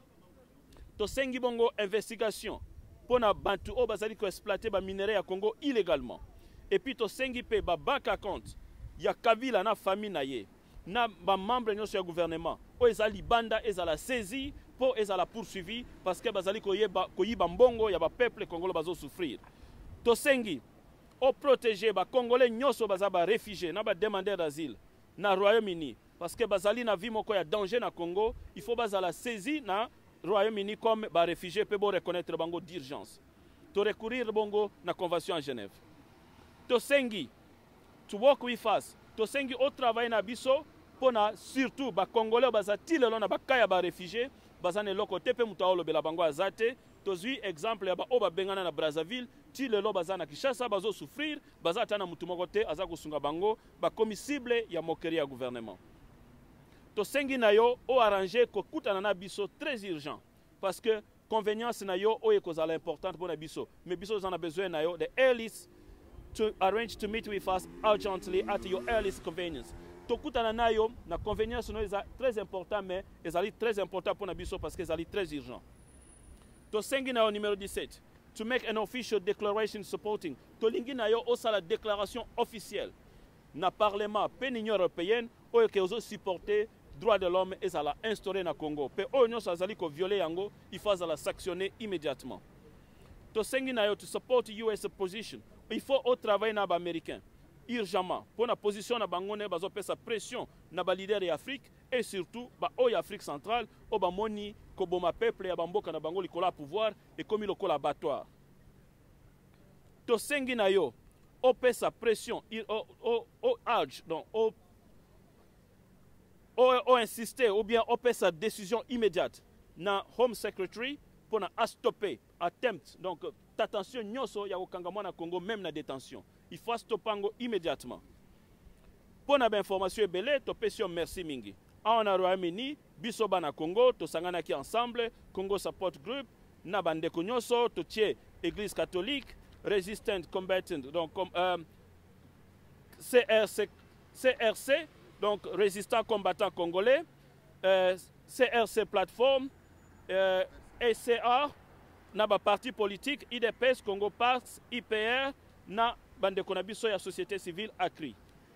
To sengi bongo investigation pona bantu o bazali ko exploiter ba minerais ya Congo illégalement. Et puis to sengi pe ba bank account ya Kabila na famille na ye na ba membre nyonso ya gouvernement o ezali banda ezala saisi po ezala poursuivi parce que bazali ko yiba mbongo ya ba peuple congolais bazo souffrir. To sengi au protéger ba Congolais nyonso baza ba réfugiés na ba demandeurs d'asile na Royaume-Uni parce que bazali na vie moko ya danger na Congo, il faut bazala saisi na Royaume-Uni comme ba réfugiés pe bo reconnaître bango d'urgence. To recourir bongo na convention en Genève. To sengi to work with us, to sengi au travail na biso pona surtout ba Congolais baza tilelo na ba kaya ba réfugiés bazane loko tepe mutaolo bela bango azate. Tozui exemple ya ba oba bengana na Brazzaville ti lelo baza na Kinshasa bazo souffrir baza tana mutu moko te aza kosunga bango ba commissible ya mokerie ya gouvernement. To sengi na yo o arranger ko kutana na biso très urgent parce que convenience na yo o ekozala importante pour na biso mais biso zana besoin na yo the earliest to arrange to meet with us urgently at your earliest convenience. To kutana na yo na convenience no eza très important mais ezali très important pour na biso parce que ezali très urgent. To sengi na yo numéro 17, to make an official declaration supporting. To lingi na yo osa la déclaration officielle na parlement pe l'Union européenne oyo ke ozo supporter droit de l'homme et ça la instaurer na Congo. Pe oyo nyonso azali ko violer yango, il faut la sanctionner immédiatement. To sengi na yo to support US position. Il faut au travail na ba américain urgemment pour la position na bango ne bazo pesa pression na ba leader ya Afrique et surtout ba oyo Afrique centrale o ba moni ko boma peuple ya bamboka na bango likola pouvoir et comme il kola abattoir. To sengi na yo o pesa pression o urge donc o insister ou bien o pesa décision immédiate na Home Secretary pour na stopper attempt donc attention nyonso ya kokangama na Congo même na détention. Il faut stoppango immédiatement. Pour na information ebele to pesio merci mingi. On a Royaume-Uni, biso bana Congo, to sangana ki ensemble, Congo Support Group, na bandeko nyonso, to tie Église catholique, Resistant Combatant, donc comme CRC, donc Résistants Combattants Congolais, CRC Plateforme, ECA, na ba parti politique, IDPS, Congo Parts, IPR, na bande konabiso ya société civile ACRI.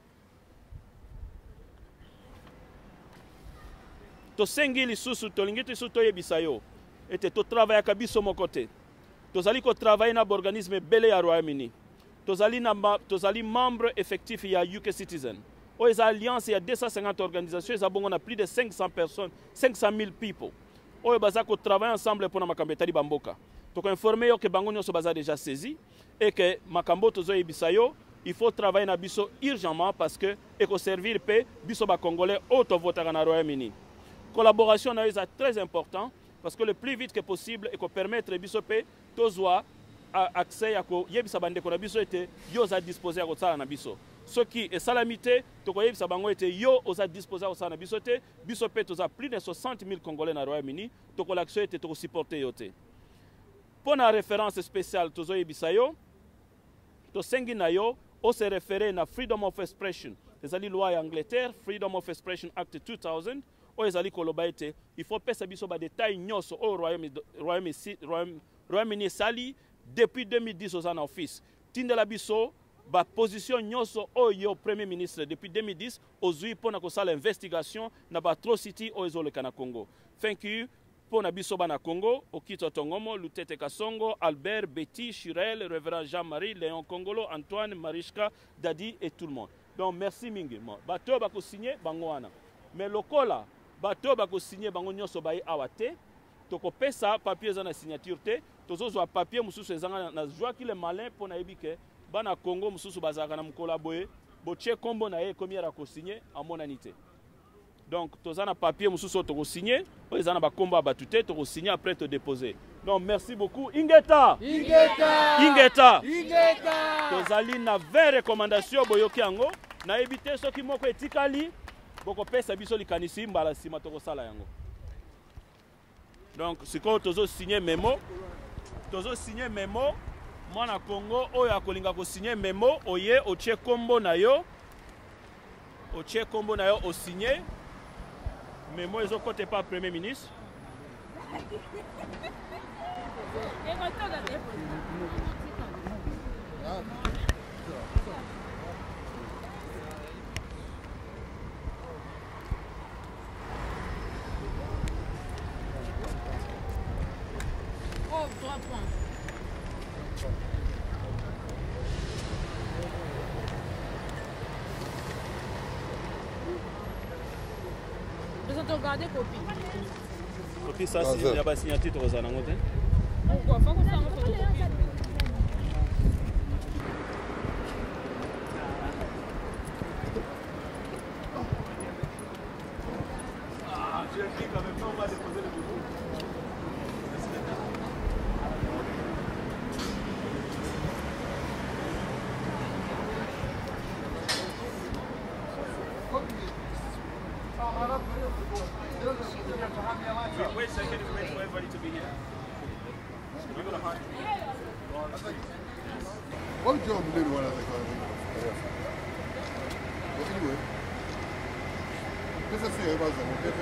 To sengi lisusu tolingi tisu to yebisayo ete to travailler kabiso mokote. Tozali ko travailler na organisme belé ya Royaume-Uni. Tozali membre effectif ya UK Citizen. Aux alliances, il y a 250 organisations, on a plus de 500 personnes, 500 000 people. Oyo bazako travailler ensemble pour na makambo tali bamboka. Donc informer yo que bango nyoso baza déjà saisi et que makambo tozo yebisayo, il faut travailler na biso urgemment parce que eko servir pe biso ba congolais auto votera na Royaume-Uni. Collaboration na est très important parce que le plus vite que possible et qu'on permettre biso pe tozwa accès à ko yebisa bande ko na biso ete yo za disposer à ko na biso. Ce qui est salamité, to ko yebisa bango ete yo oza disposer à na biso te biso pe toza plus de 60 000 congolais na Royaume-Uni to ko l'action ete to supporter yo te. Pour la référence spéciale tozo yebisa yo to sengi na yo o se référer na Freedom of Expression. Les loi en Angleterre, Freedom of Expression Act 2000. Il faut passer biso ba détail nyonso au Royaume-Uni sali depuis 2010 aux en office. Tindela biso ba position nyonso o yo premier ministre depuis 2010 ozui pona ko sala investigation na ba atrocity o ezole kana Congo. Thank you pona biso bana Congo, Okito Tongomo, Lutete Kasongo, Albert, Betty, Chirel, Révérend Jean-Marie, Léon Congolo, Antoine, Marichka, Dadi et tout le monde. Donc merci mingi. Bato bako signer bango wana. Mais lokola bato bako signer bango nyonso baye awate toko pesa papier za na signature te tozozwa papier mususu ezanga na joie ki le malin pona ebike bana Congo mususu bazaka na mukola boye boche kombo na ye komi ara ko signer amonanité. Donc tozana papier mususu toko signer o ezana ba kombo batute toko signer après te déposer. Donc merci beaucoup Ingeta. Tozali na 20 recommandations boyoki yango na ebite soki moko etikali boko pesa biso likanisi mbala sima toko sala yango. Donc siko tozo signer memo mwana Congo oyo akolinga ko signer memo oye oche kombo na yo o signer memo ezo kote pa premier ministre. Oh, 3 points. Vous avez regardé copie. Copie ça, si il n'y a pas signature, tu vas en angoter. Pourquoi? Faut qu'on s'en photocopie. Je dis quand même, on va déposer le boulot. Wait a second, wait for everybody to be here. We're going to hide. What job do you want to take? Anyway, this is the buzz.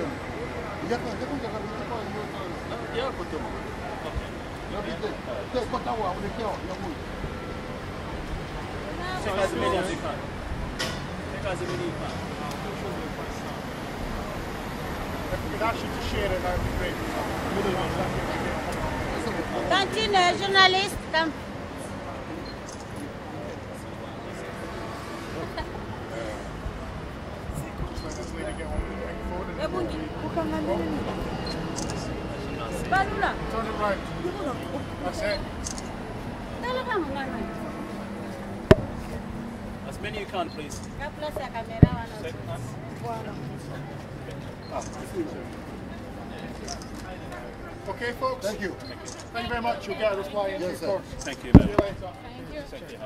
Take as many as you can. Take as many as you can. We'd ask you to share it, that would be great. Continue, journaliste. Come. Turn it right. That's it. As many you can, please. Okay, folks? Thank you. Thank you very much. You'll get a reply in due course. Thank you. See you later. Thank you.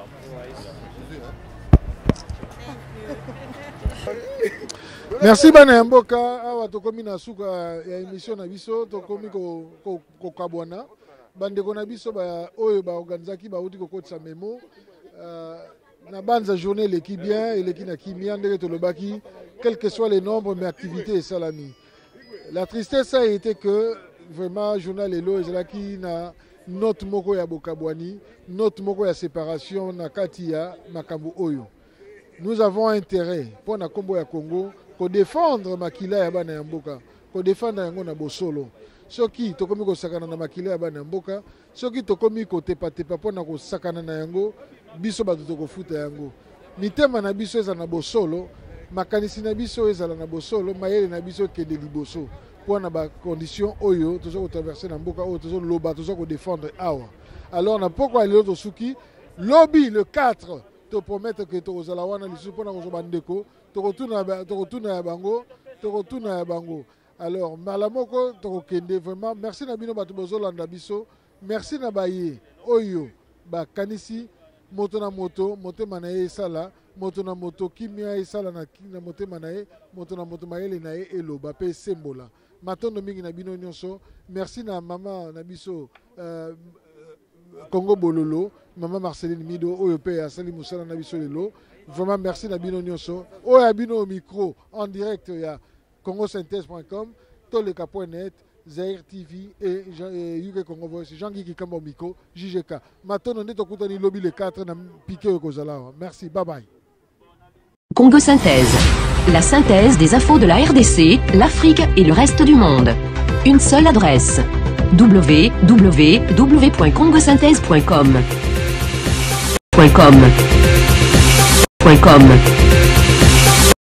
Merci bana mboka awa tokomi na suka ya émission na biso tokomi ko kabwana bandeko na biso ba oyo ba organizaki ba uti ko kotsa memo na banza journée l'équipe bien et l'équipe na kimia ndenge tolobaki quels que soient les nombres mais activités et salami. La tristesse a été que vraiment journal elo ezalaki na note moko ya bokabwani, note moko ya séparation na kati ya makambo oyo. Nous avons intérêt pour na kombo ya Congo ko défendre makila ya bana ya mboka, ko défendre yango na bosolo. Soki tokomi ko sakana na makila ya bana ya mboka, soki tokomi ko tepa pour na ko sakana na yango, biso bato toko futa yango. Mitema na biso eza na bosolo, makanisi na biso eza na bosolo, mayele na biso ke de liboso. Pour na ba condition oyo tozo ko traverser na mboka oyo tozo loba tozo ko défendre awa. Alors na pourquoi les autres suki lobby le 4 te promettre que tozala wana lisu pona ko bandeko tokotuna ya bango. Alors malamoko tokokende vraiment merci na bino bato bozolanda biso, merci na baye oyo ba kanisi moto na moto motema na ye sala moto na moto kimia esala na motema na ye moto na moto mayele na ye eloba pe sembola matondo mingi na bino nyonso. Merci na mama na biso Congo Bololo, maman Marceline Mido oyo pe asali musala na biso lelo. Vraiment merci na bino nyonso oyo bino au micro en direct ya congosynthèse.com, toleka.net, Zaire TV et UK Congo Voice, Jean-Guy Kamba au micro, JGK. Matondo nde tokutani lobby le 4 na piqué au kozala. Merci, bye bye. Congo Synthèse, la synthèse des infos de la RDC, l'Afrique et le reste du monde. Une seule adresse, www.congosynthèse.com.